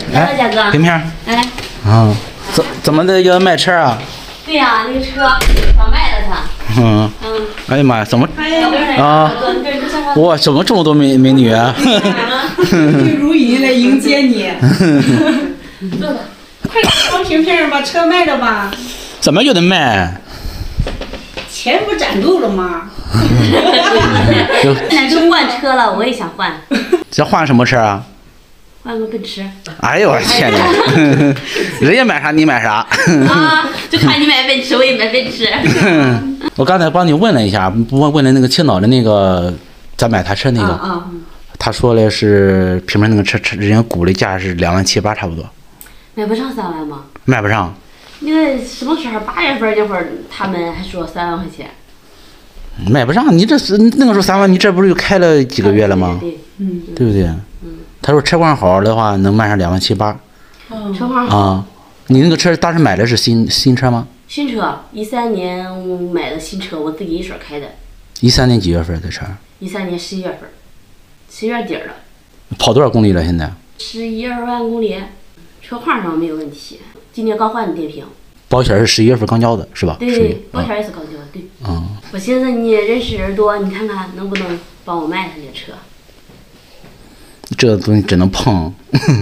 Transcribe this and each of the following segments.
来了，嘉哥。 平平。 哎。 啊，怎么的要卖车啊？ 对呀，那个车想卖了它。哎呀妈呀， 怎么啊？哇，怎么这么多美女啊？ 如意来迎接你。坐吧，快帮平平把车卖了吧。 怎么就得卖？ 钱不攒够了吗？ 现在都换车了，我也想换。 这换什么车啊？ 换个奔驰。 哎呦我天哪！人家买啥你买啥？ 啊，就看你买奔驰，我也买奔驰。 我刚才帮你问了一下，问了那个青岛的那个咱买他车那个，他说的是平平那个车人家估的价是2.78万差不多。 卖不上3万吗？ 卖不上。 那个什么时候8月份那会儿，他们还说3万块钱。 卖不上，你这是那个时候3万，你这不是又开了几个月了吗？ 对， 对不对？他说车况好的话能卖上2.78万。 车况好。 啊，你那个车当时买的是新车吗？ 新车，13年买的新车，我自己一手开的。 13年几月份的车 ？13年11月份，10月底了。 跑多少公里了？现在 11-12万公里，车况上没有问题。今年刚换的电瓶。 保险是11月份刚交的，是吧？ 对，保险也是刚交的，对。我寻思你认识人多，你看看能不能帮我卖他这车。 这东西只能碰。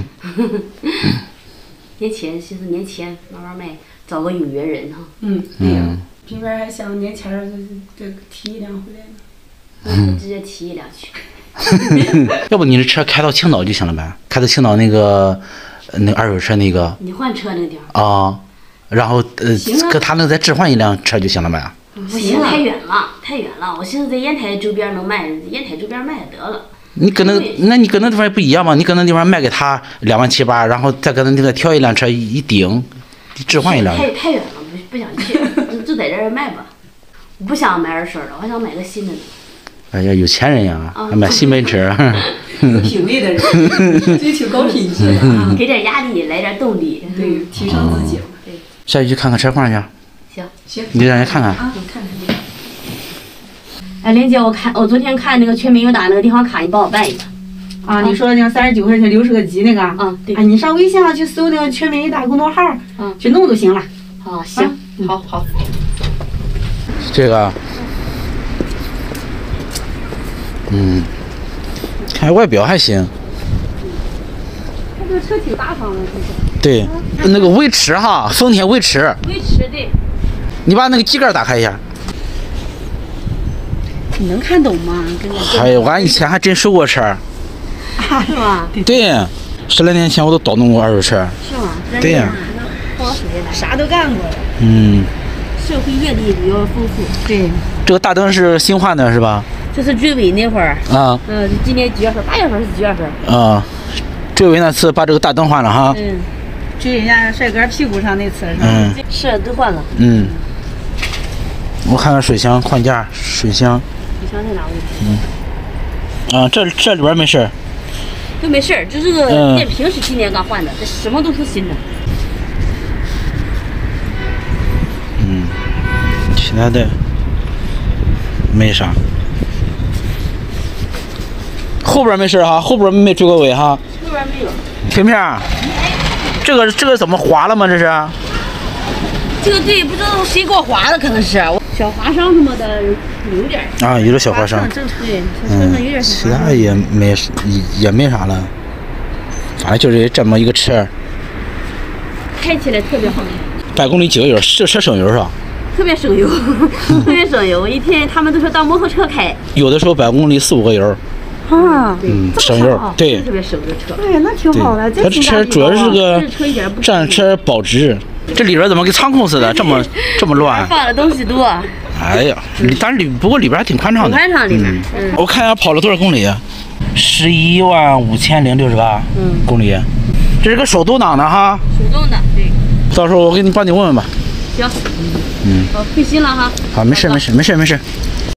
年前寻思年前慢慢卖，找个有缘人哈。 对呀。平平还想年前这提一辆回来呢。 直接提一辆去。 要不你这车开到青岛就行了呗？开到青岛那个二手车那个。 你换车那个地方。 啊，然后跟他那再置换一辆车就行了呗？ 不行，太远了，太远了。我寻思在烟台周边能卖，烟台周边卖得了。 你搁那你搁那地方也不一样嘛？你搁那地方卖给他2.78万，然后再搁那地方挑一辆车一顶，置换一辆。 太远了，不想去，就在这儿卖吧。我不想买二手的，我想买个新的。 哎呀，有钱人呀，还买新奔驰。 有品位的人，追求高品质。 给点压力，来点动力， 对，提升自己。 对。 下去去看看车况去。 行， 你让人看看。 啊，看看。 哎，玲姐，我昨天看那个全民优打那个电话卡，你帮我办一个。 啊，你说那个39块钱60个 G 那个？ 对。 啊，你上微信上去搜那个全民优打公众号，去弄就行了。 行，好。 这个，看外表还行。 它这个车挺大方的， 对，那个威驰哈，丰田威驰。 威驰对。 你把那个机盖打开一下。 你能看懂吗？ 哎呀，俺以前还真收过车。 是吗？ 对，10来年前我都倒弄过二手车。 是吗？ 对呀。 啥都干过。 社会阅历比较丰富。 对。 这个大灯是新换的是吧？ 这是追尾那会儿。今年几月份？8月份是几月份？ 追尾那次把这个大灯换了哈。 追人家帅哥屁股上那次是。是都换了。 我看看水箱、框架、水箱。 水箱在哪位置？ 这里边没事。 都没事，就这个电瓶是今年刚换的，这什么都是新的。 其他的没啥。后边没事哈，后边没追过尾哈。 后边没有。 平平，这个怎么滑了吗？这是？ 这个对，不知道谁给我划的，可能是小划伤什么的，有点。 有点小划伤。 对，车上有点小划伤。 其他也没啥了，反正就是这么一个车。 开起来特别好。 100公里几个油？这车省油是吧？ 特别省油，特别省油。一天他们都说当摩托车开。有的时候100公里4、5个油。省油，对。 特别省的车。 对，那挺好的。 它这车主要是个战车保值。这里边怎么跟仓库似的，这么乱？ 放的东西多。 哎呀，但是不过里边还挺宽敞的。 宽敞里面。 我看一下跑了多少公里，115068公里。这是个手动挡的哈。 手动的，对。 到时候我帮你问问吧。 行。好，费心了哈。 好，没事。